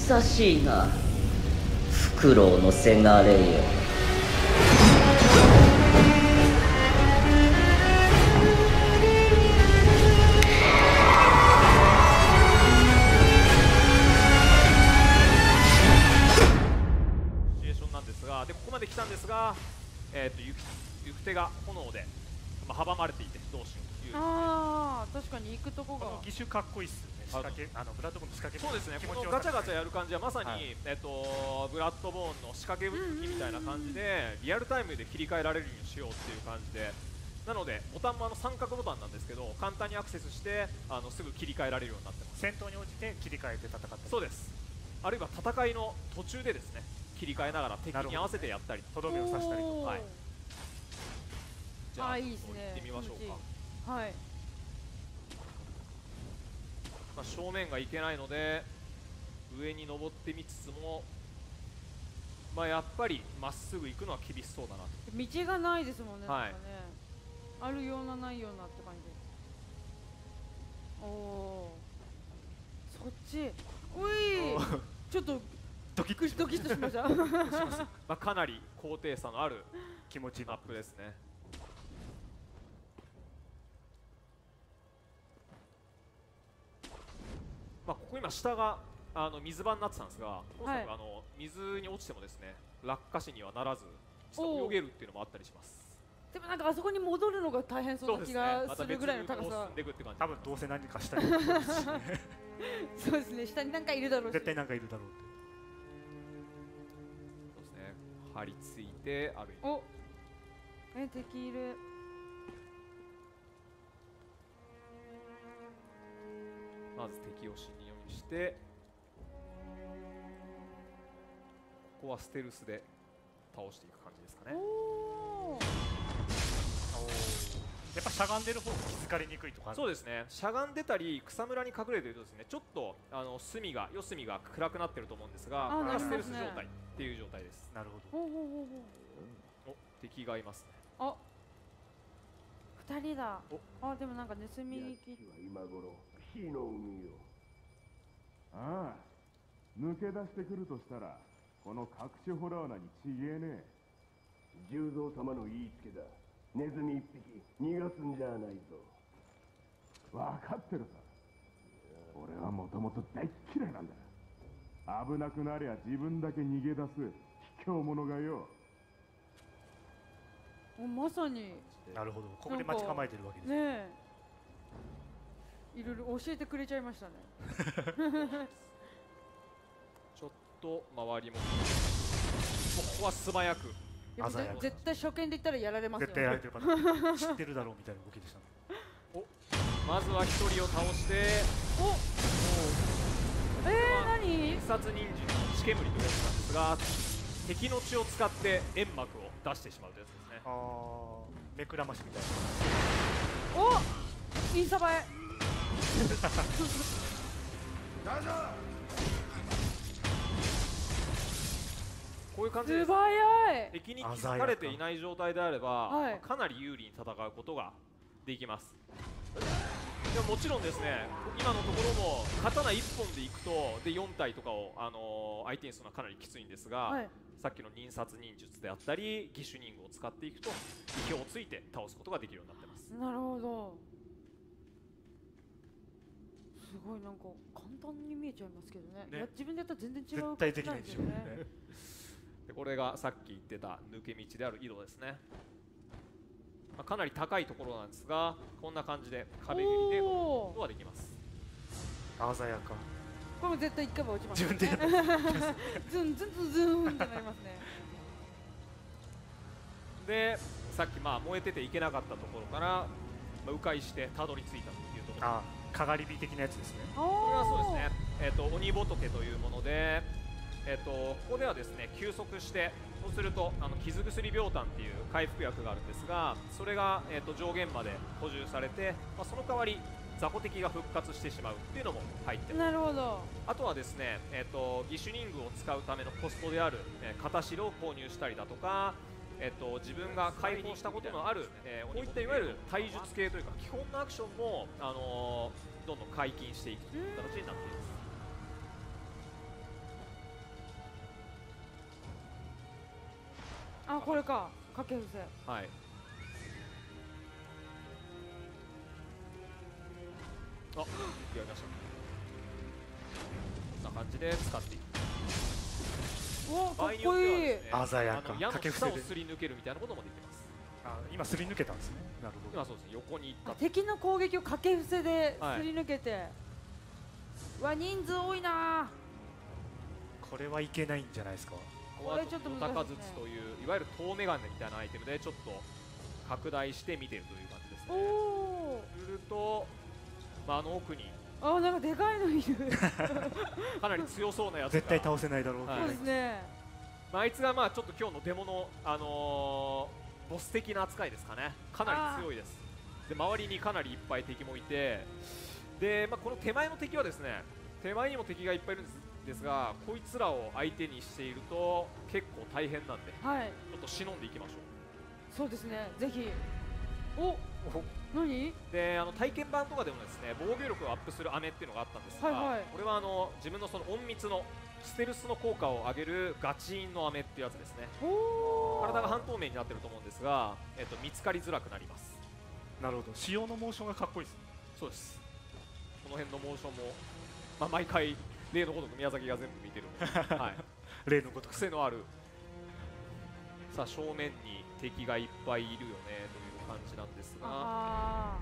久しいな、フクロウのせがれよ。 シチュエーションなんですが、でここまで来たんですが、行く手が炎で、阻まれていてどうしようという。 ああ、確かに行くとこが。 この義手かっこいいっすよね。仕掛け、ブラッドボーンの仕掛け。 そうですね。 気持ちよこのガチャガチャややる感じはまさに、 はい、 ブラッドボーンの仕掛け武器みたいな感じで、リアルタイムで切り替えられるようにしようっていう感じで。なのでボタンも三角ボタンなんですけど、簡単にアクセスしてすぐ切り替えられるようになってます。 戦闘に応じて切り替えて戦って。 そうです。あるいは戦いの途中でですね、切り替えながら敵に合わせてやったり、 とどめを刺したりとか。 はい。じゃあいいですね。 行ってみましょうか。 はい。 正面がいけないので上に登ってみつつも、やっぱりまっすぐ行くのは厳しそうだなと。 道がないですもんね。 はい。 なんかね、あるようなないようなって感じ。おお。そっち。おい。ちょっとドキッとしました。 かなり高低差のある気持ちいいマップですね。ここ今下が水場になってたんですが、おそらく水に落ちてもですね、落下死にはならず泳げるっていうのもあったりします。 でもなんかあそこに戻るのが大変そうな気がするぐらいの高さ。 多分どうせ何かしたりそうですね。下に何かいるだろうし。 絶対何かいるだろうって。 そうですね。張り付いて歩いて。 お、敵いる。 まず敵を死に4にして、ここはステルスで倒していく感じですかね。 やっぱしゃがんでる方が気づかれにくいとか。 そうですね。しゃがんでたり草むらに隠れているとですね、ちょっと四隅が暗くなってると思うんですが、これがステルス状態っていう状態です。 なるほど。 お、敵がいますね。 あ、2人だ。あ、でもなんか盗み聞き。 今頃火の海よ。ああ、抜け出してくるとしたらこの隠しホラーナにちげえねえ。十三様の言いつけだ。ネズミ一匹逃がすんじゃないぞ。分かってるさ。俺はもともと大っ嫌いなんだ。危なくなりゃ自分だけ逃げ出す卑怯者がよ。 まさに。 なるほど。ここで待ち構えてるわけですね。いろいろ教えてくれちゃいましたね。 ちょっと周りもここは素早く。 絶対初見で言ったらやられますよね。 絶対やられてるから知ってるだろうみたいな動きでしたね。 まずは1人を倒して、 何？ 印刷忍術の血煙というやつなんですが、敵の血を使って煙幕を出してしまうというやつですね。 目くらましみたいな。お、インサバエ。 こういう感じです。敵に気づかれていない状態であれば、かなり有利に戦うことができます。でももちろんですね、今のところも刀1本でいくと4体とかを相手にするのはかなりきついんですが、さっきの忍殺忍術であったり義手忍具を使っていくと意表をついて倒すことができるようになってます。 なるほど。すごいなんか簡単に見えちゃいますけどね。自分でやったら全然違う。 絶対できないでしょうね。 でこれがさっき言ってた抜け道である井戸ですね。かなり高いところなんですが、こんな感じで壁切りで登ることができます。 鮮やか。 これも絶対一回は落ちます。 自分でやる。 ズンズンズンズンってなりますね。 でさっき燃えてていけなかったところから迂回してたどり着いたというところ。 かがり火的なやつですね。 これはそうですね。鬼仏というもので、ここではですね休息して、そうすると傷薬病炭っていう回復薬があるんですが、それが上限まで補充されて、その代わり雑魚敵が復活してしまうっていうのも入ってます。 なるほど。あとはですね、義手忍具を使うためのコストである片白を購入したりだとか、自分が解放したことのある、こういったいわゆる体術系というか基本のアクションも、どんどん解禁していくという形になっています。 あ、これか、掛け伏せ。 はい。あ、やりました。こんな感じで使っていく。 おー、かっこいい。 鮮やか。 矢の下をすり抜けるみたいなこともできます。 あ、今すり抜けたんですね。なるほど。 今そうですね、横に行った。 敵の攻撃を掛け伏せですり抜けて。わ、人数多いな。 これはいけないんじゃないですか。 これちょっと難しいですね。筒といういわゆる遠眼鏡みたいなアイテムでちょっと拡大して見てるという感じですね。 おお。 すると、まあ、あの奥にあ、なんかでかいのいる。 かなり強そうなやつが絶対倒せないだろう。 そうですね。 まあ、あいつがまあちょっと今日のデモのボス的な扱いですかね。かなり強いです。で、周りにかなりいっぱい敵もいて、で、まあ、この手前の敵はですね、手前にも敵がいっぱいいるんですが、こいつらを相手にしていると結構大変なんで、はい、ちょっと忍んでいきましょう。 そうですね、ぜひ。お、何で、体験版とかでもですね、防御力をアップする飴っていうのがあったんですが、はいはい、これは自分のその隠密のステルスの効果を上げるガチインの飴っていうやつですね。体が半透明になってると思うんですが、見つかりづらくなります。 なるほど。仕様のモーションがかっこいいですね。 そうです。この辺のモーションも、まあ、毎回例のごとく宮崎が全部見てるので、はい、例のごとく癖のある。さあ、正面に敵がいっぱいいるよねという感じなんですが、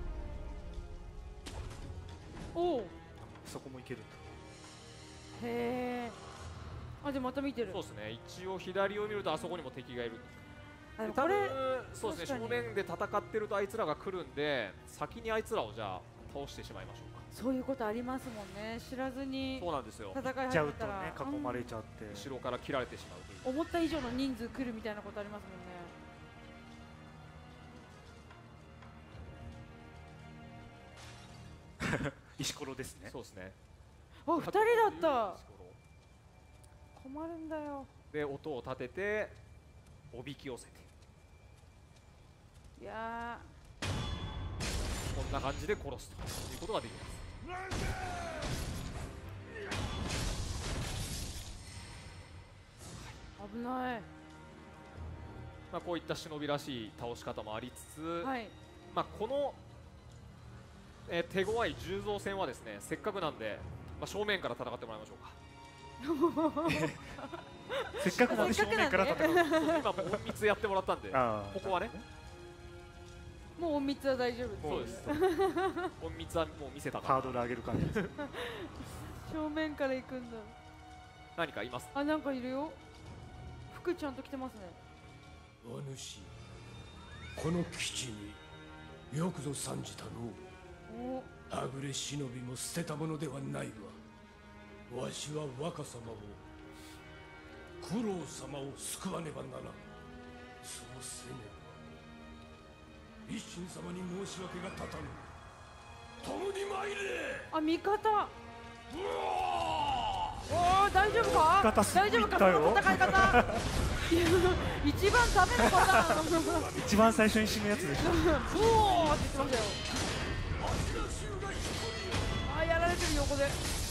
おお、 そこもいけるんだ。 へえ。あ、でまた見てる。 そうですね。一応左を見るとあそこにも敵がいる。 多分そうですね。正面で戦ってるとあいつらが来るんで、先にあいつらをじゃあ倒してしまいましょうか。 そういうことありますもんね。知らずにそうなんですよ。 戦い始めたらね、囲まれちゃって、 後ろから切られてしまうという。 思った以上の人数来るみたいなことありますもんね。 石ころですね。 そうですね。 あ、2人だった。困るんだよ。 で、音を立てておびき寄せて、 いやー、こんな感じで殺すということができます。 危ない。 まあ、こういった忍びらしい倒し方もありつつ、はい、まあ、この手強い重蔵戦はですね、せっかくなんで、まあ、正面から戦ってもらいましょうか。 せっかくなんで正面から戦う。 今も隠密やってもらったんで、ここはね、 もう隠密は大丈夫。 そうです。隠密はもう見せたから。 ハードル上げる感じです。 正面から行くんだ。 何かいます。 あ、なんかいるよ。服ちゃんと着てますね。 お主、この基地によくぞ参じたのう。はぐれ忍びも捨てたものではないわ。わしは若様を、九郎様を救わねばならん。そうせねば一心様に申し訳が立たぬ。共に参れ。 あ、味方。おお、大丈夫か。大丈夫か、その戦い方。一番ダメなパターン。 一番最初に死ぬやつでしょ。 おおって言ってましたよ。あ、やられてる横で。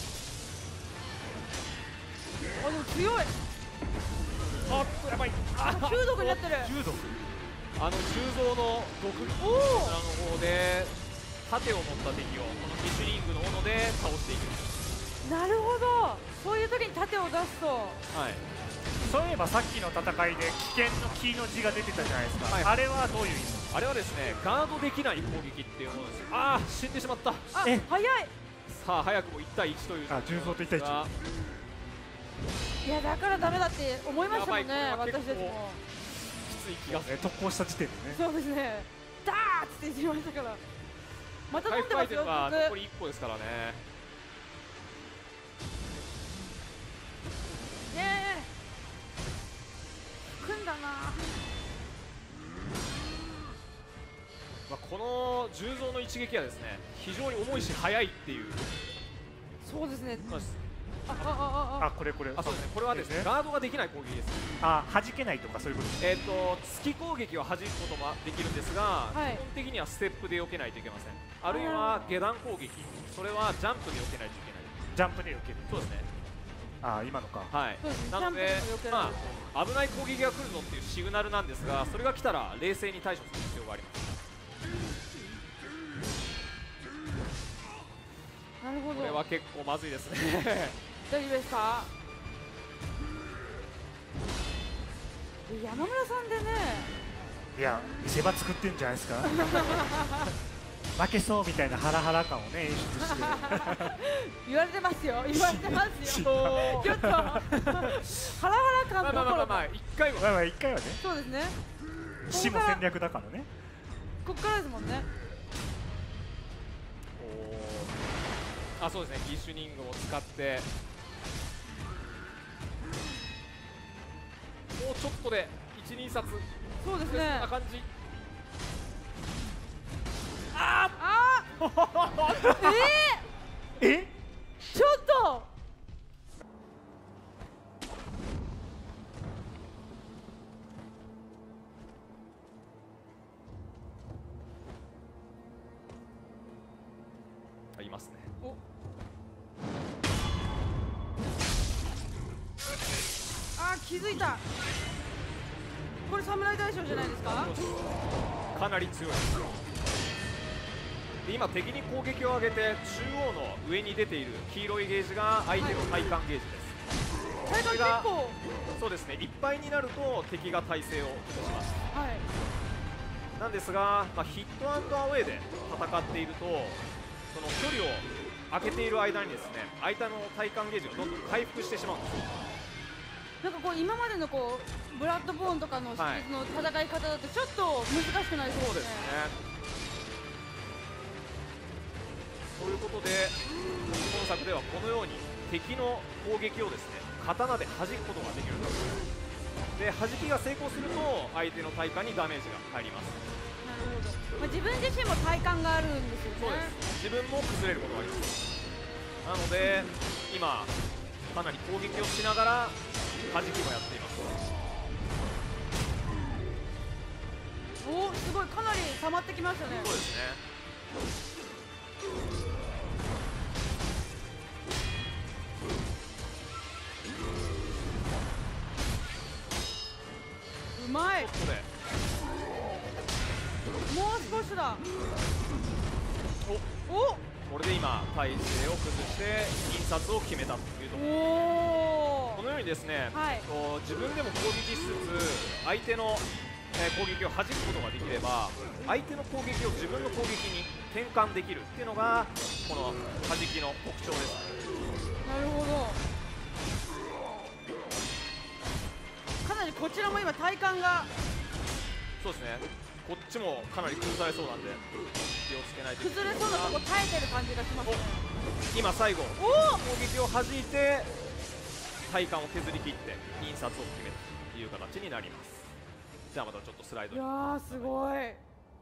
あ、でも強い。 あ、やばい。 あ、中毒になってる。 中毒。 重蔵の毒の方で盾を持った敵をこのミシュリングの斧で倒していく。 なるほど。そういう時に盾を出すと。はい。 そういえばさっきの戦いで危険の木の字が出てたじゃないですか。はい、あれはどういう意味？ あれはですね、ガードできない攻撃っていうものです。ああ、死んでしまった。 あ、早い。 さあ、早くも1対1という。 あ、重蔵と1対1。 いや、だからダメだって思いましたもんね、私たちも。 きつい気がする。 特攻した時点でね。 そうですね。ダーッって言いましたから。また飲んでますよ。 残り1個ですからね。 ねえ。組んだな。 まあ、この重蔵の一撃はですね、非常に重いし速いっていう。 そうですね。 あ、これ。 あ、そうですね。これはですね、ガードができない攻撃です。 あ、弾けないとかそういうこと。 突き攻撃を弾くこともできるんですが、基本的にはステップで避けないといけません。あるいは下段攻撃、それはジャンプで避けないといけない。 ジャンプで避ける。 そうですね。 ああ、今のか。 はい、なので、まあ、危ない攻撃が来るぞっていうシグナルなんですが、それが来たら冷静に対処する必要があります。 なるほど。 これは結構まずいですね。 大丈夫ですか？山村さんでね。 いや、見せ場作ってんじゃないですか。負けそうみたいなハラハラ感をね、演出して。 言われてますよ、言われてますよ。ちょっとハラハラ感どころか。 一回は。 まあまあ一回はね。 そうですね。 死も戦略だからね。 こっからですもんね。 あ、そうですね。ギッシュニングを使って。もうちょっとで1、2冊。 そうですね。 こんな感じ。 え？ ちょっと。 いますね。 気づいた。これ侍大将じゃないですか？ かなり強いです。で今敵に攻撃を上げて中央の上に出ている黄色いゲージが相手の体感ゲージです。 体感結構。 そうですね。いっぱいになると敵が体勢を落とします。 はい。 なんですが、ヒットアンドアウェイで戦っていると、その距離を空けている間にですね、相手の体感ゲージがどんどん回復してしまうんです。 なんかこう今までのこうブラッドボーンとかのシリーズの戦い方だとちょっと難しくなりそうですね。 ということで今作ではこのように敵の攻撃をですね刀で弾くことができるんです。で弾きが成功すると相手の体幹にダメージが入ります。 なるほど。自分自身も体幹があるんですよね。 そうです。自分も崩れることがあります。なので今かなり攻撃をしながら弾きもやっています。 お、すごい、かなり溜まってきましたね。 そうですね。 うまい。もう少しだ。お、 これで今体勢を崩して印刷を決めたというところ。このようにですね、自分でも攻撃しつつ相手の攻撃を弾くことができれば相手の攻撃を自分の攻撃に転換できるっていうのがこの弾きの特徴です。 なるほど。かなりこちらも今体幹が。 そうですね。こっちもかなり崩されそうなんで気をつけないといけない。 崩れそうなとこ耐えてる感じがしますね。 今最後攻撃を弾いて体幹を削り切って印刷を決めたという形になります。じゃあまたちょっとスライドに。 いやーすごい。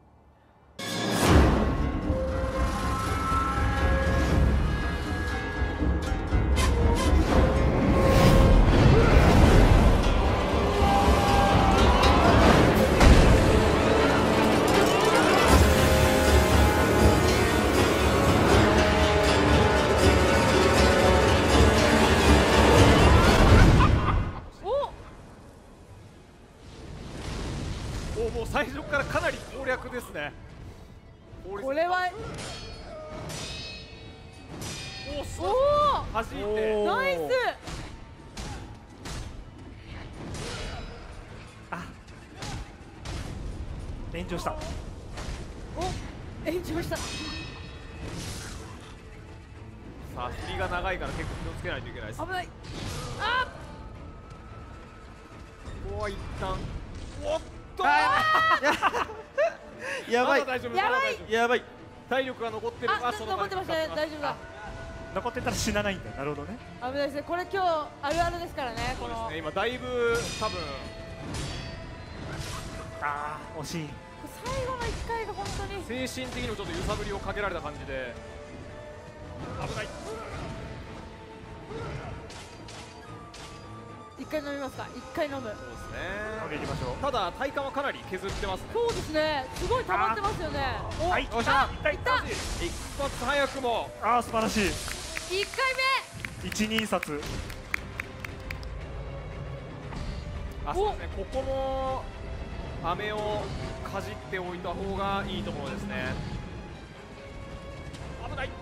もう最初からかなり攻略ですね。 これは弾いてナイス。 あ、炎上した。 炎上した。さあ振りが長いから結構気をつけないといけないです。 危ない。 ここは一旦やばいやばい。体力が残ってる。 残ってましたね。大丈夫だ。 残ってたら死なないんだ。なるほどね。 危ないですね。これ今日あるあるですからね。 そうですね。今だいぶ多分惜しい。 最後の1回が本当に精神的にもちょっと揺さぶりをかけられた感じで危ない。 一回飲みますか。一回飲む。そうですね。飲んでいきましょう。ただ体幹はかなり削ってますね。 そうですね。すごい溜まってますよね。 はい。よっしゃ。いった。一発早くも。 素晴らしい。 1回目。 一人札。 あ、そうですね、ここも飴をかじっておいた方がいいところですね。危ない。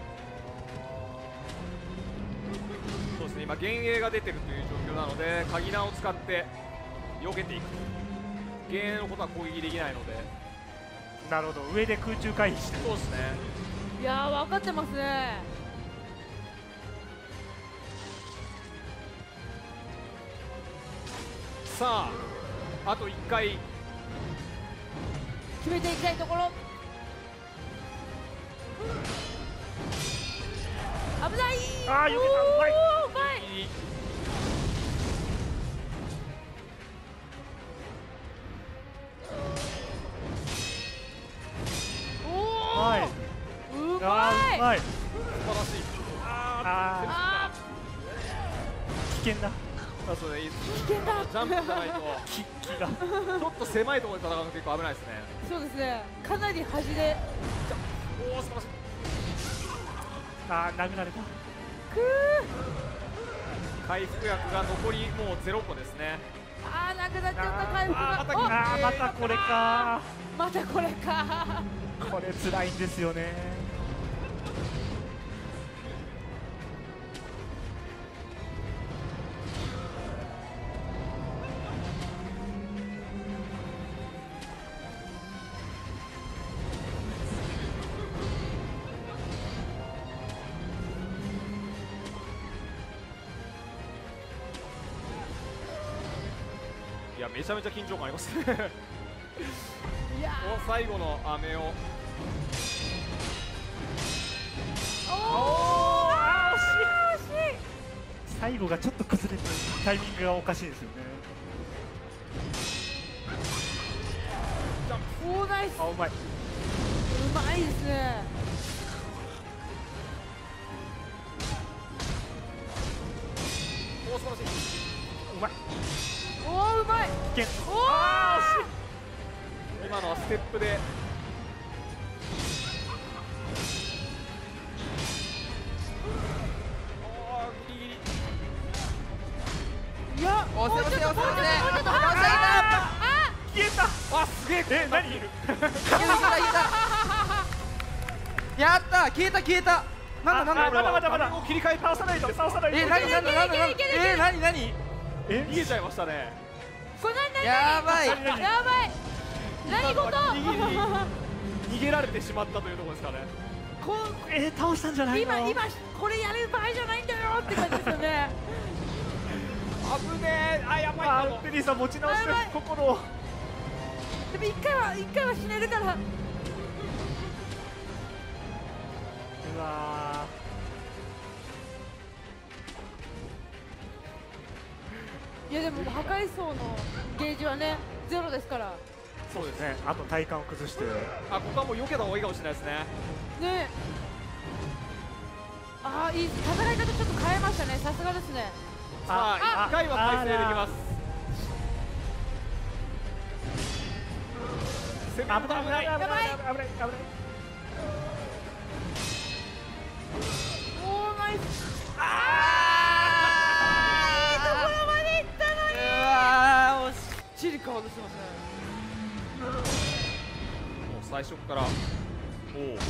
そうですね、今幻影が出てるという状況なので、鍵名を使って避けていく。幻影のことは攻撃できないので。 なるほど、上で空中回避してる。 そうですね。 いやー分かってますね。 さあ、あと1回決めていきたいところ。危ない。 ああ、避けた。うまい。 うまい。おお、 はい。 うあまい。 あ、うまい。 素晴らしい。 あー、 危険だ。 あ、そうね、いいです。 危険だ。 ジャンプじゃないと気が。 ちょっと狭いところで戦うの結構危ないですね。 そうですね。かなり端で。 おお、素晴らしい。 ああ、殴られた。 回復薬が残りもう0個ですね。 ああ、なくなっちゃった回復が。 ああ、またこれか。 またこれか。 これ辛いんですよね。 いや、めちゃめちゃ緊張感ありますね。 いやこの最後の飴を。 ー。おお。あー、惜しい。 最後がちょっと崩れてタイミングがおかしいですよね。 おー、ナイス。 あ、うまい。 うまいですね。 おお、素晴らしい。 うまい。 おお、うまい。 危険。 おお。 あー、惜しい。 今のはステップで。おお、ギリギリ。 いや、もうちょっと、もうちょっと、もうちょっと、もうちょっと。あ、 消えた。 あ、すげえ。 え、何？ やったー、消えた消えた。なんだなんだこれは。 まだまだまだ。 を切り替え倒さないと倒さないと。 何何何何何何何。 逃げちゃいましたね。 これ何やばい。 やばい。何事。 逃げられてしまったというところですかね。 倒したんじゃないの？ 今これやる場合じゃないんだよって感じですよね。 危ねえ。あ、やばい。 あ、ペリーさん持ち直して心を。 でも一回は死ねるから。 うわいやでも破壊層のゲージはねゼロですから。 そうですね。あと体幹を崩して。 あ、ここはもう避けた方がいいかもしれないですね。 ね。ああ、いい戦い方ちょっと変えましたね。さすがですね。 さあ、1回は再生できます。 危ない危ない危ない危ない危ない。 おお、ナイス。ああ、いいところまで行ったのに。 うわー、惜しい。 チリカ外してますね。 もう最初から。おお。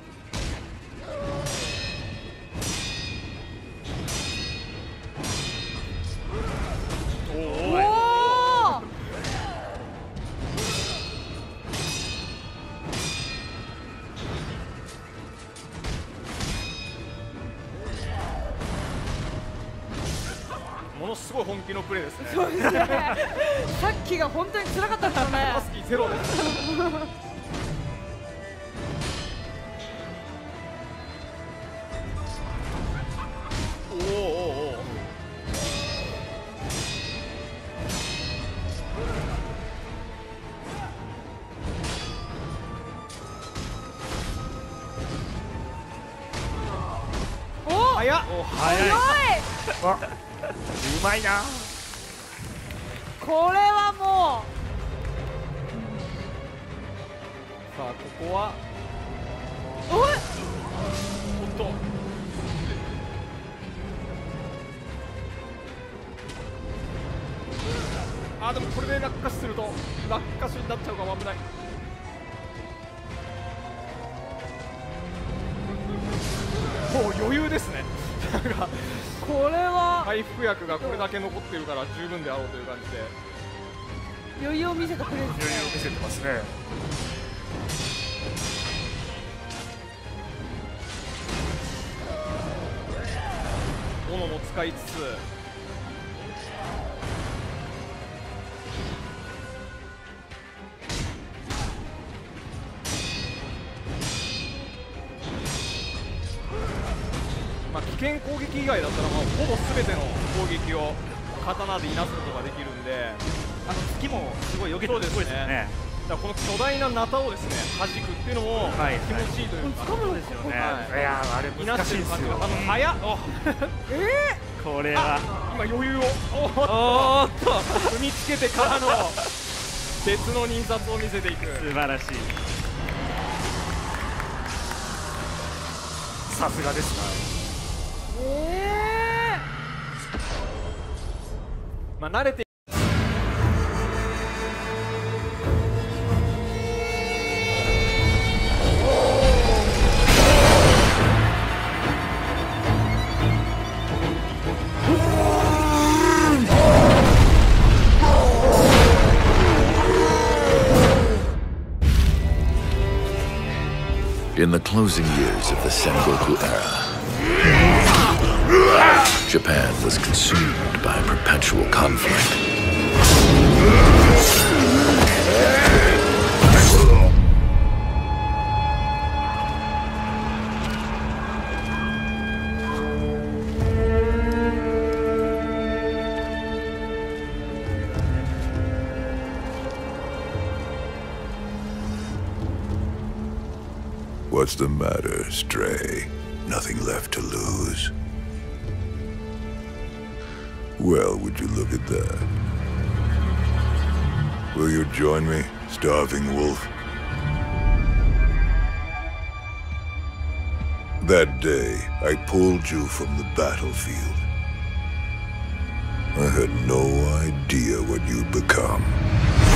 おお。ものすごい本気のプレーですね。 そうですね。さっきが本当に辛かったですよね。 ハスキーゼロです。おおおお。 お、 早っ。 早い。 強い。 うまいな。 これはもさあ、ここは。 う。おい。 おっと。 あーでもこれで落下すると落下死になっちゃうかも危ない。もう余裕ですね。なんかこれは回復薬がこれだけ残ってるから十分であろうという感じで余裕を見せてくれる。 余裕を見せてますね。 斧も使いつつまあ危険攻撃以外だったらほぼ全ての攻撃を刀でいなすことができるんで、 月もすごい避けてるすごいですよね。 だからこの巨大なナタをですね弾くっていうのも気持ちいいというか、 掴むのですよね。 いやあれ難しいですよ。 早っ。 これは今余裕をおっと踏みつけてからの別の忍殺を見せていく。 素晴らしい。さすがですな。 まあ慣れて In the closing years of the Sengoku era, Japan was consumed by perpetual conflict. What's the matter, Stray? Nothing left to lose? Well, would you look at that? Will you join me, Starving Wolf? That day, I pulled you from the battlefield. I had no idea what you'd become.